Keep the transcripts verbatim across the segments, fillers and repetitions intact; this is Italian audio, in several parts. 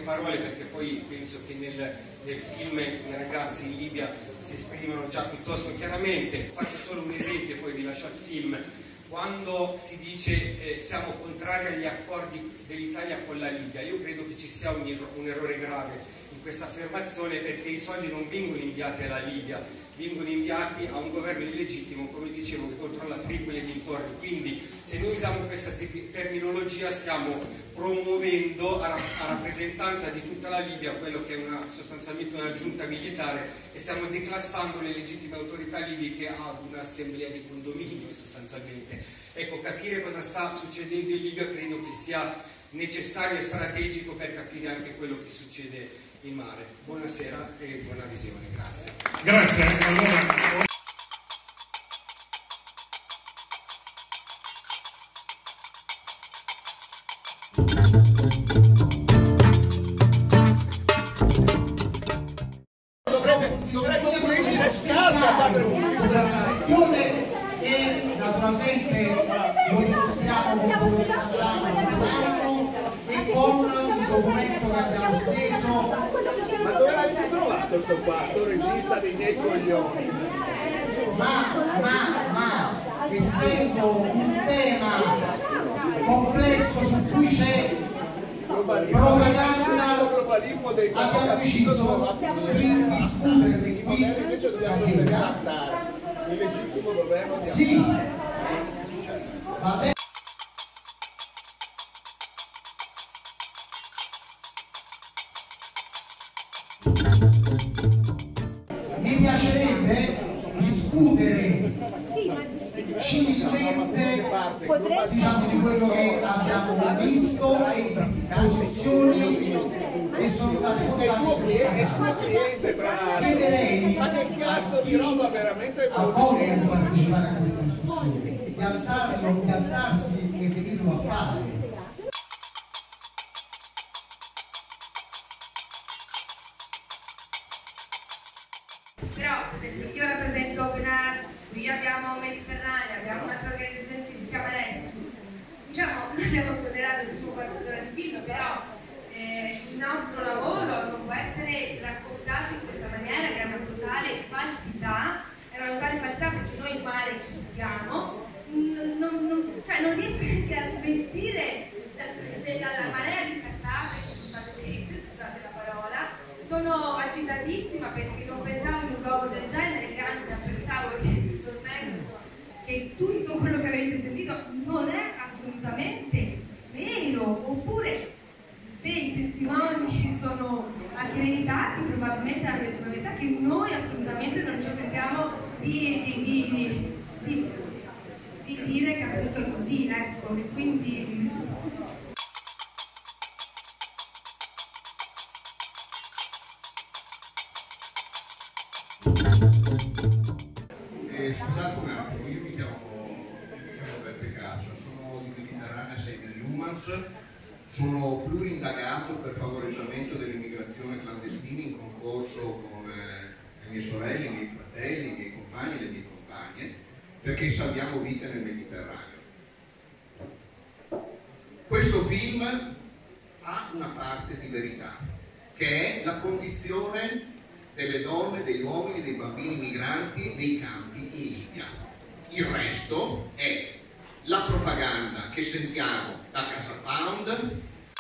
parole, perché poi penso che nel, nel film i ragazzi in Libia si esprimono già piuttosto chiaramente. Faccio solo un esempio e poi vi lascio al film. Quando si dice eh, siamo contrari agli accordi dell'Italia con la Libia, io credo che ci sia un, un errore grave in questa affermazione, perché i soldi non vengono inviati alla Libia, vengono inviati a un governo illegittimo, come dicevo, che controlla Tripoli e dintorni. Quindi se noi usiamo questa terminologia stiamo promuovendo a, a rappresentanza di tutta la Libia quello che è una, sostanzialmente una giunta militare, e stiamo declassando le legittime autorità libiche ad un'assemblea di condominio sostanzialmente. Ecco, capire cosa sta succedendo in Libia credo che sia necessario e strategico per capire anche quello che succede in mare. Buonasera e buona visione, grazie. Grazie. Allora... E naturalmente lo dimostriamo con quello che facciamo e con il documento che abbiamo steso. Ma dove l'avete trovato sto qua, sto regista dei miei coglioni? Ma, ma, ma, essendo un tema complesso su cui c'è propaganda, abbiamo deciso di discutere qui stasera. Il legittimo governo di sì, va bene. Mi piacerebbe discutere civilmente, diciamo, di quello che abbiamo visto e posizioni che sono state portate in questa sala. Chiederei a chi ha voglia di partecipare a questa discussione di alzarlo, di alzarsi e venirlo a fare. Però, io rappresento Open Arts, qui abbiamo Mediterranea, abbiamo un'altra organizzazione che si chiama Rescue. Diciamo, abbiamo tollerato il primo quarto d'ora di film, però eh, il nostro lavoro non può essere raccontato in questa maniera, che è una totale falsità, è una totale falsità perché noi in mare ci stiamo, non, non, non, cioè non riesco neanche a smentire la, la, la marea di cazzate che sono state dette, scusate la parola. Sono agitatissima perché non pensavo in un luogo del genere, che anzi apprezzavo che, che tutto quello che avete sentito non è assolutamente vero, oppure se i testimoni sono accreditati probabilmente hanno detto la verità, che noi assolutamente non ci sentiamo di, di, di, di, di dire che appunto è così, ecco, e quindi... Eh, scusate un attimo, io mi chiamo, mi chiamo Beppe Caccia, sono di Mediterranea Saving Humans, sono plurindagato per favoreggiamento dell'immigrazione clandestina in concorso con eh, le mie sorelle, i miei fratelli, i miei compagni e le mie compagne, perché salviamo vite nel Mediterraneo. Questo film ha una parte di verità, che è la condizione delle donne, degli uomini, dei bambini migranti nei campi in Libia. Il resto è la propaganda che sentiamo da Casa Pound.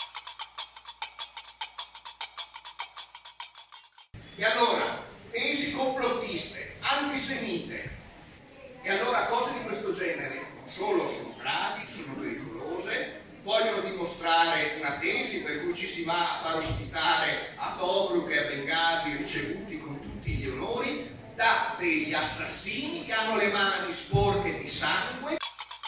E allora, tesi complottiste, antisemite, e allora cose di questo genere non solo sono gravi, sono pericolose, vogliono dimostrare una tesi per cui ci si va a far ospitare a Tobruk e a Bengasi, ricevuti con tutti gli onori da degli assassini che hanno le mani sporche di sangue.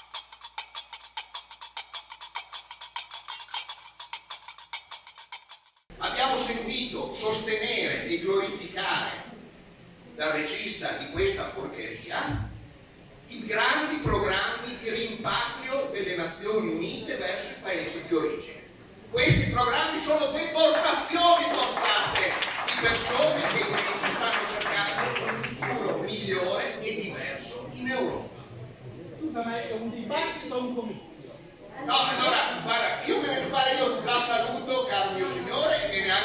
Abbiamo sentito sostenere e glorificare dal regista di questa porcheria i grandi programmi di rimpatrio delle Nazioni Unite verso i paesi di origine. Questi programmi sono deportazioni forzate di persone che invece stanno cercando un futuro migliore e diverso in Europa. Scusa, ma è un dibattito o un comizio? No, allora, guarda, io me ne pare, io la saluto, caro mio signore, e me ne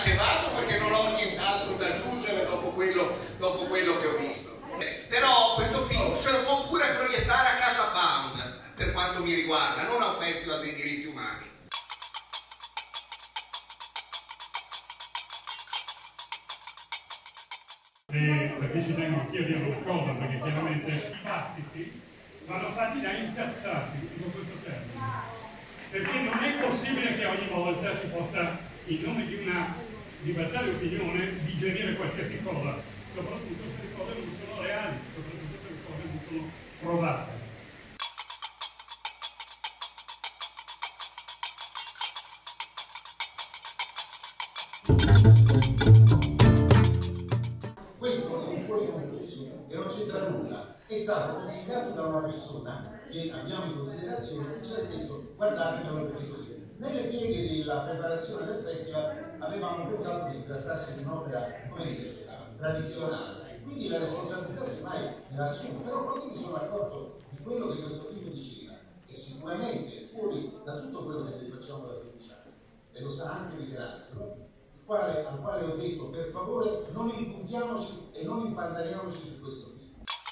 ho nient'altro da aggiungere dopo quello, dopo quello che ho visto. Eh, però questo film se lo può pure proiettare a Casa Pound, per quanto mi riguarda, non a un festival dei diritti umani. E perché ci tengo anch'io a dire una cosa, perché chiaramente i battiti vanno fatti da incazzati, uso questo termine, perché non è possibile che ogni volta si possa, in nome di una libertà di opinione, digerire qualsiasi cosa, soprattutto se le cose non sono reali, soprattutto se le cose non sono provate. Questo è un fuori concorso e non c'entra nulla, è stato consigliato da una persona che abbiamo in considerazione e ci ha detto guardatelo perché così. Nelle pieghe della preparazione del festival avevamo pensato che si trattasse di un'opera, come dire, tradizionale, quindi la responsabilità semmai me la assumo, però quando mi sono accorto di quello che questo film diceva, e sicuramente fuori da tutto quello che noi facciamo da quindici anni, e lo sa anche Michelangelo, Quale, al quale ho detto per favore non impuntiamoci e non impantaniamoci su questo film.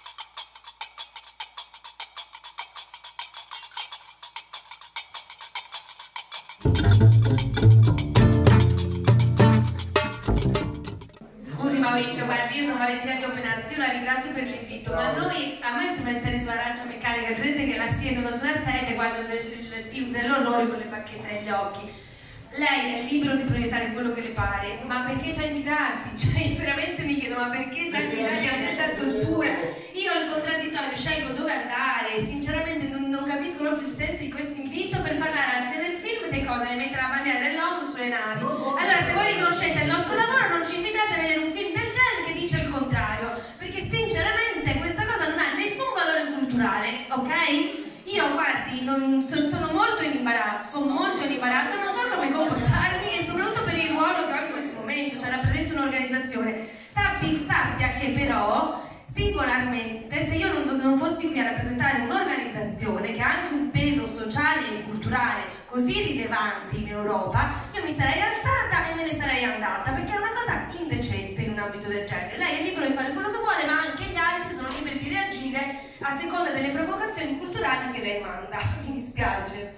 Scusi Maurizio, guardi, io sono Valentina di Openarzi, io la ringrazio per l'invito, ma noi, a me sembra stare sull'arancia meccanica, presente che la siedono sulla sedia e guardano il, il film dell'orrore con le bacchette negli occhi. Lei è libero di proiettare quello che le pare, ma perché ci ha invitati? Cioè, io veramente mi chiedo, ma perché ci ha invitati a questa tortura? Io al contraddittorio scelgo dove andare, sinceramente non, non capisco proprio il senso di questo invito per parlare alla fine del film di cosa, di mettere la bandiera dell'ONU sulle navi. Allora, se voi riconoscete il nostro lavoro, non ci invitate a vedere un film del genere che dice il contrario, perché sinceramente questa cosa non ha nessun valore culturale, ok? Io, guardi, non, sono molto in imbarazzo, sono molto in imbarazzo, non so come comportarmi e soprattutto per il ruolo che ho in questo momento, cioè rappresento un'organizzazione. Sappi, sappia che però, singolarmente, se io non, non fossi qui a rappresentare un'organizzazione che ha anche un peso sociale e culturale così rilevante in Europa, io mi sarei alzata e me ne sarei andata, perché è una cosa indecente in un ambito del genere. Lei è libero di fare quello che vuole, ma anche gli altri sono liberi di reagire a seconda delle provocazioni culturali che lei manda. Mi dispiace.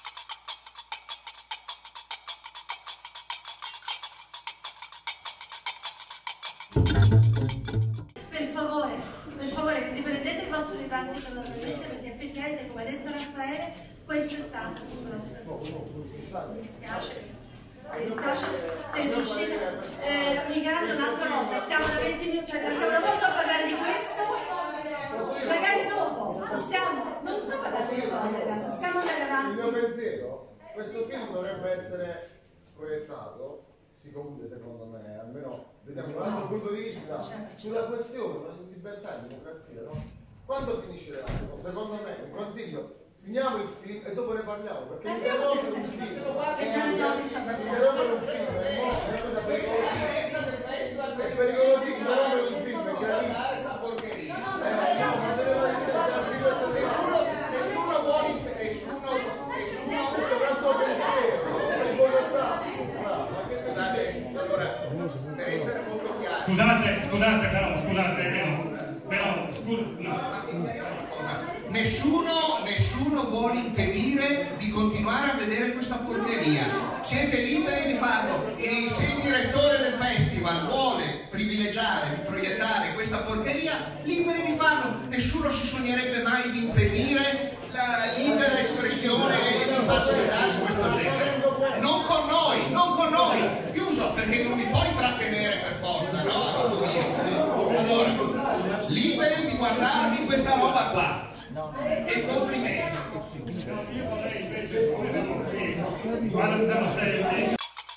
Per favore, per favore, riprendete il vostro dibattito normalmente, perché effettivamente, come ha detto Raffaele, questo è stato un grosso. Mi dispiace, mi dispiace se riuscite. Eh, Michelangelo, un'altra volta, stiamo da venti minuti, cioè stiamo da molto a parlare di questo, magari dopo, possiamo, non so parlare di cosa, possiamo andare avanti. Il mio pensiero, questo film dovrebbe essere proiettato, si conclude secondo me, almeno vediamo un altro punto di vista sulla questione, la libertà e democrazia, no? Quando finisce l'altro? Secondo me, un consiglio, finiamo il film e dopo ne parliamo, perché interrompere un film interrompere un film è una cosa pericolosissima, è pericolosissimo, interrompere un film è gravissimo, porcheria. Ma deve nessuno vuole, nessuno, nessuno, questo è un altro pensiero, sei boicottato, ma che stai dicendo? Allora, per essere molto chiaro. Scusate, scusate però, scusate, però, però, scusa, no. Nessuno, nessuno vuole impedire di continuare a vedere questa porcheria. Siete liberi di farlo e se il direttore del festival vuole privilegiare, di proiettare questa porcheria, liberi di farlo. Nessuno si sognerebbe mai di impedire la libera espressione di falsità di questo genere. Non con noi, non con noi. Chiuso, perché non mi puoi trattenere per forza, no? Allora, liberi di guardarvi questa roba qua. E complimenti. Io vorrei invece guarda zero sei.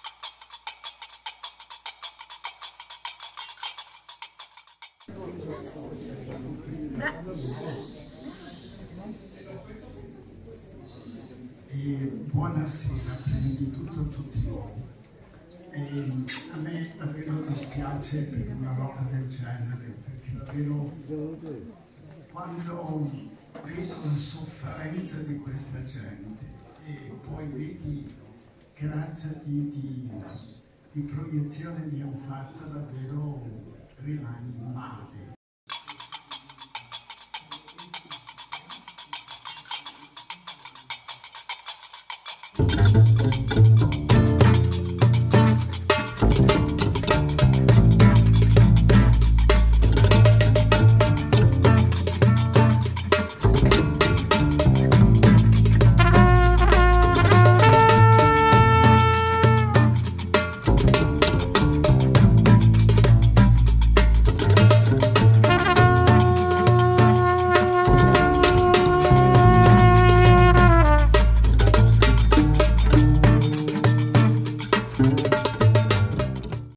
E buonasera prima di tutto a tutti voi. E a me davvero dispiace per una roba del genere, perché davvero quando vedo la sofferenza di questa gente e poi vedi che razza di, di, di proiezione mi hanno fatta davvero rimani male.